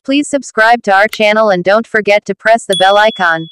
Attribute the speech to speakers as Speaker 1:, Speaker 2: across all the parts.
Speaker 1: Please subscribe to our channel and don't forget to press the bell icon.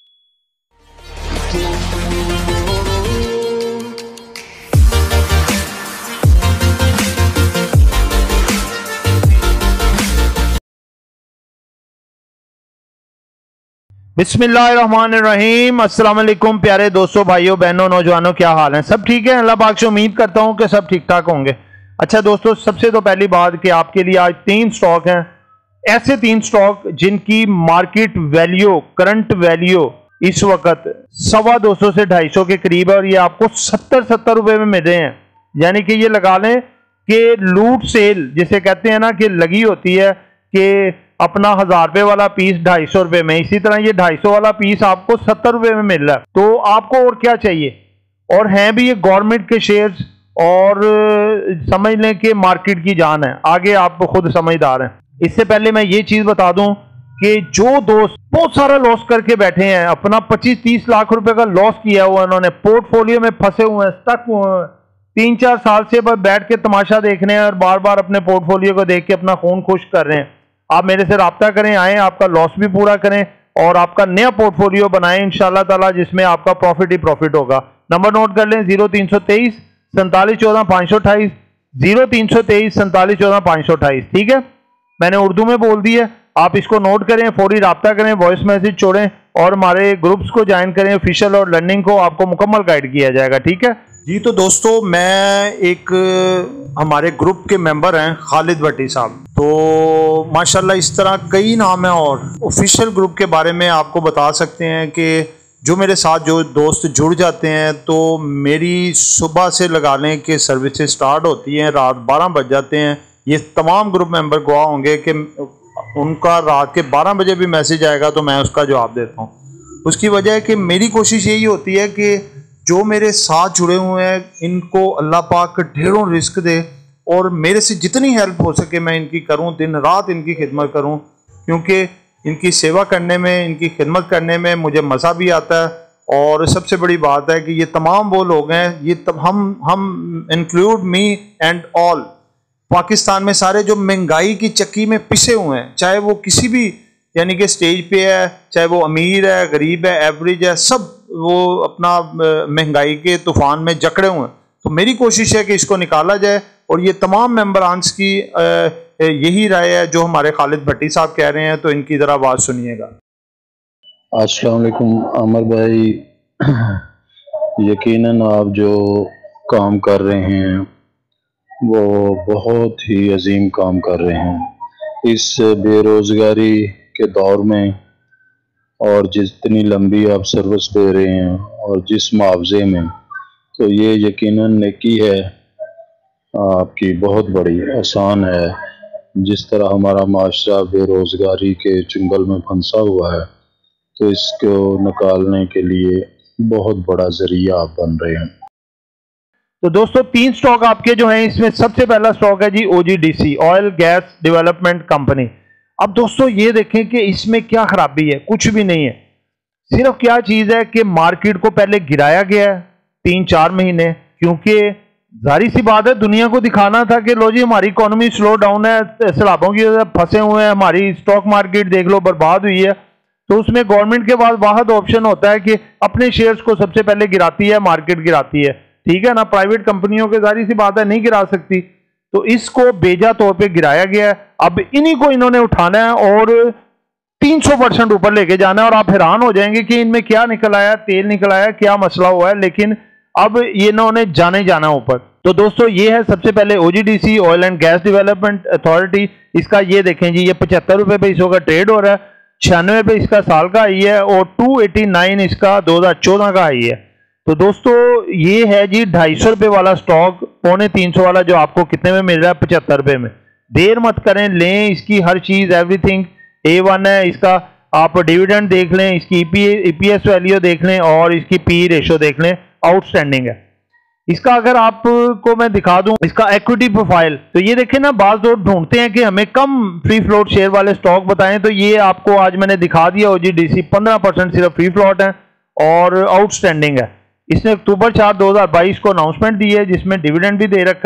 Speaker 2: बिस्मिल्लाहिर्रहमानिर्रहीम। अस्सलाम वालेकुम प्यारे दोस्तों, भाइयों बहनों, नौजवानों, क्या हाल है? सब ठीक है? अल्लाह पाक से उम्मीद करता हूं कि सब ठीक ठाक होंगे। अच्छा दोस्तों, सबसे तो पहली बात कि आपके लिए आज 3 स्टॉक हैं, ऐसे 3 स्टॉक जिनकी मार्केट वैल्यू, करंट वैल्यू इस वक्त 250 से 250 के करीब है और ये आपको 70 रुपए में मिल रहे हैं। यानी कि ये लगा लें कि लूट सेल जिसे कहते हैं ना, कि लगी होती है कि अपना 1000 रुपए वाला पीस 250 रुपए में, इसी तरह ये 250 वाला पीस आपको 70 रुपए में मिल रहा है। तो आपको और क्या चाहिए? और हैं भी ये गवर्नमेंट के शेयर्स, और समझ लें कि मार्केट की जान है। आगे आप खुद समझदार हैं। इससे पहले मैं ये चीज बता दूं कि जो दोस्त बहुत सारा लॉस करके बैठे हैं, अपना 25-30 लाख रुपए का लॉस किया हुआ, उन्होंने पोर्टफोलियो में फंसे हुए हैं, स्टक हुए हैं, 3-4 साल से बस बैठ के तमाशा देखने हैं और बार बार अपने पोर्टफोलियो को देख के अपना खून खुश कर रहे हैं। आप मेरे से राब्ता करें, आए, आपका लॉस भी पूरा करें और आपका नया पोर्टफोलियो बनाएं इंशाल्लाह ताला, जिसमें आपका प्रॉफिट ही प्रॉफिट होगा। नंबर नोट कर लें, 0323 47 14 528, 0323 47 14 528। ठीक है, मैंने उर्दू में बोल दी है, आप इसको नोट करें, फौरी राब्ता करें, वॉइस मैसेज छोड़ें और हमारे ग्रुप्स को ज्वाइन करें ऑफिशियल, और लर्निंग को आपको मुकम्मल गाइड किया जाएगा। ठीक है जी। तो दोस्तों, मैं एक हमारे ग्रुप के मेंबर हैं खालिद भट्टी साहब, तो माशाल्लाह इस तरह कई नाम हैं और ऑफिशियल ग्रुप के बारे में आपको बता सकते हैं कि जो मेरे साथ जो दोस्त जुड़ जाते हैं, तो मेरी सुबह से लगा लें कि सर्विसेज स्टार्ट होती हैं, रात 12 बज जाते हैं। ये तमाम ग्रुप मेंबर गवाह होंगे कि उनका रात के 12 बजे भी मैसेज आएगा तो मैं उसका जवाब देता हूँ। उसकी वजह है कि मेरी कोशिश यही होती है कि जो मेरे साथ जुड़े हुए हैं इनको अल्लाह पाक ढेरों रिस्क दे, और मेरे से जितनी हेल्प हो सके मैं इनकी करूं, दिन रात इनकी खिदमत करूं, क्योंकि इनकी सेवा करने में, इनकी खिदमत करने में मुझे मज़ा भी आता है। और सबसे बड़ी बात है कि ये तमाम वो लोग हैं, ये हम include me and all, Pakistan में सारे जो महंगाई की चक्की में पिसे हुए हैं, चाहे वो किसी भी यानी कि स्टेज पे है, चाहे वो अमीर है, गरीब है, एवरेज है, सब वो अपना महंगाई के तूफान में जकड़े हुए हैं। तो मेरी कोशिश है कि इसको निकाला जाए, और ये तमाम मेंबरान्स की यही राय है जो हमारे खालिद भट्टी साहब कह रहे हैं। तो इनकी ज़रा बात सुनिएगा।
Speaker 3: अस्सलाम वालेकुम आमिर भाई, यकीनन आप जो काम कर रहे हैं वो बहुत ही अजीम काम कर रहे हैं इस बेरोज़गारी के दौर में, और जितनी लंबी आप सर्विस दे रहे हैं और जिस मुआवजे में, तो ये यकीनन नेकी है आपकी, बहुत बड़ी आसान है। जिस तरह हमारा माशरा बेरोज़गारी के चुंगल में फंसा हुआ है, तो इसको निकालने के लिए बहुत बड़ा ज़रिया आप बन रहे हैं।
Speaker 2: तो दोस्तों, 3 स्टॉक आपके जो हैं, इसमें सबसे पहला स्टॉक है जी OGDC, oil gas development company. अब दोस्तों ये देखें कि इसमें क्या खराबी है, कुछ भी नहीं है। सिर्फ क्या चीज है कि मार्केट को पहले गिराया गया है 3-4 महीने, क्योंकि जाहिर सी बात है दुनिया को दिखाना था कि लो जी हमारी इकोनॉमी स्लो डाउन है, सैलाबों की वजह से फंसे हुए हैं, हमारी स्टॉक मार्केट देख लो बर्बाद हुई है। तो उसमें गवर्नमेंट के पास वाहिद ऑप्शन होता है कि अपने शेयर्स को सबसे पहले गिराती है, मार्केट गिराती है। ठीक है ना, प्राइवेट कंपनियों के जाहिर सी बात है नहीं गिरा सकती, तो इसको बेजा तौर पे गिराया गया है। अब इन्हीं को इन्होंने उठाना है और 300% ऊपर लेके जाना है, और आप हैरान हो जाएंगे कि इनमें क्या निकल आया, तेल निकल आया, क्या मसला हुआ है, लेकिन अब ये इन्होंने जाना ऊपर। तो दोस्तों ये है सबसे पहले OGDC, oil and gas development authority. इसका ये देखें जी, ये 75 रुपए पे इसका ट्रेड हो रहा है, 96 पे इसका साल का आई है, और 289 इसका 2014 का आई है। तो दोस्तों ये है जी 250 रुपए वाला स्टॉक, 250 वाला जो आपको कितने में मिल रहा है? 75 रुपए में। देर मत करें, लें, इसकी हर चीज एवरीथिंग A1 है। इसका आप डिविडेंड देख लें, इसकी EPS वैल्यू देख लें, और इसकी PE रेशो देख लें, आउटस्टैंडिंग है। इसका अगर आपको मैं दिखा दूं इसका इक्विटी प्रोफाइल, तो ये देखें ना, बाज लोग ढूंढते हैं कि हमें कम फ्री फ्लोट शेयर वाले स्टॉक बताएं, तो ये आपको आज मैंने दिखा दिया। OGDC 15% सिर्फ फ्री फ्लोट है और आउटस्टैंडिंग है। इसने अक्टूबर 4 2022 को अनाउंसमेंट दी है, जिसमें डिविडेंड भी दे रखा है,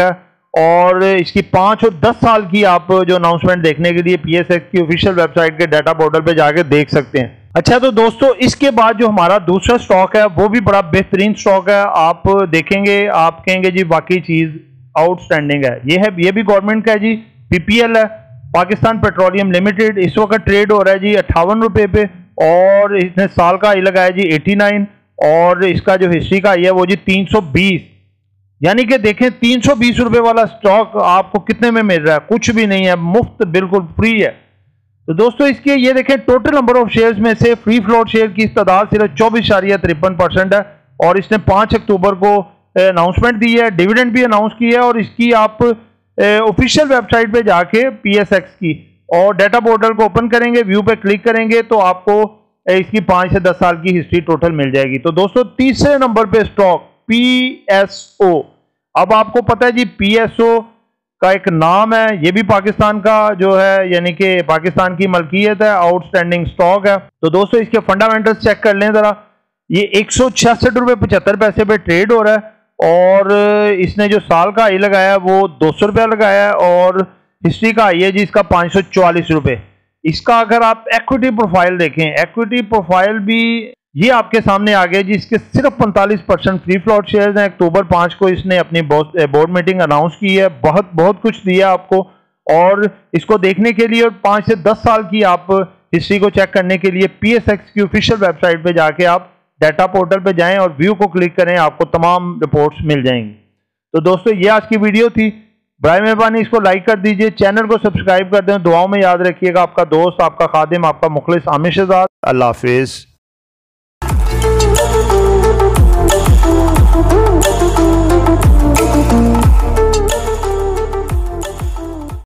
Speaker 2: और इसकी 5 और 10 साल की आप जो अनाउंसमेंट देखने के लिए PSX की ऑफिशियल वेबसाइट के डाटा पोर्टल पे जाके देख सकते हैं। अच्छा तो दोस्तों इसके बाद जो हमारा दूसरा स्टॉक है वो भी बड़ा बेहतरीन स्टॉक है। आप देखेंगे आप कहेंगे जी वाकई चीज आउटस्टैंडिंग है। ये भी गवर्नमेंट का है जी, PPL है, पाकिस्तान पेट्रोलियम लिमिटेड। इस वक्त ट्रेड हो रहा है जी 58 रुपए पे और इसने साल का आई लगाया जी 89 और इसका जो हिस्ट्री का आई है वो जी 320। यानी कि देखें 320 रुपए वाला स्टॉक आपको कितने में मिल रहा है? कुछ भी नहीं है, मुफ्त, बिल्कुल फ्री है। तो दोस्तों इसके ये देखें टोटल नंबर ऑफ शेयर्स में से फ्री फ्लोट शेयर की तादाद सिर्फ 24.53% है और इसने 5 अक्टूबर को अनाउंसमेंट दी है, डिविडेंड भी अनाउंस की है और इसकी आप ऑफिशियल वेबसाइट पे जाके PSX की और डाटा पोर्टल को ओपन करेंगे, व्यू पे क्लिक करेंगे तो आपको इसकी 5 से 10 साल की हिस्ट्री टोटल मिल जाएगी। तो दोस्तों तीसरे नंबर पे स्टॉक PSO। अब आपको पता है जी PSO का एक नाम है, ये भी पाकिस्तान का जो है यानी कि पाकिस्तान की मलकियत है, आउटस्टैंडिंग स्टॉक है। तो दोस्तों इसके फंडामेंटल्स चेक कर लें जरा। ये 166 रुपये 75 पैसे पे ट्रेड हो रहा है और इसने जो साल का आई लगाया है वो 200 रुपया लगाया है और हिस्ट्री का आई है जी इसका 544 रुपये। इसका अगर आप इक्विटी प्रोफाइल देखें, इक्विटी प्रोफाइल भी ये आपके सामने आ गया जी। इसके सिर्फ 45% फ्री फ्लोट शेयर्स हैं। अक्टूबर 5 को इसने अपनी बोर्ड मीटिंग अनाउंस की है। बहुत कुछ दिया आपको और इसको देखने के लिए और 5 से 10 साल की आप हिस्ट्री को चेक करने के लिए PSX की ऑफिशियल वेबसाइट पे जाके आप डाटा पोर्टल पे जाएं और व्यू को क्लिक करें, आपको तमाम रिपोर्ट्स मिल जाएंगी। तो दोस्तों ये आज की वीडियो थी। बराए मेहरबानी इसको लाइक कर दीजिए, चैनल को सब्सक्राइब कर दें। दुआओं में याद रखिएगा। आपका दोस्त, आपका खादिम, आपका मुखलिस आमिर शहजाद। अल्लाह हाफिज।